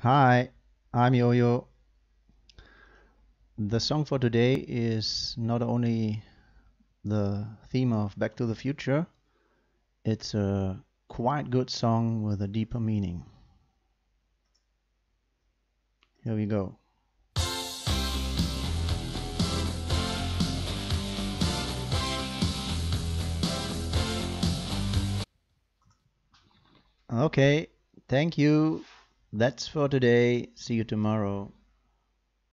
Hi, I'm Yo-Yo. The song for today is not only the theme of Back to the Future, it's a quite good song with a deeper meaning. Here we go. Okay, thank you. That's for today. See you tomorrow.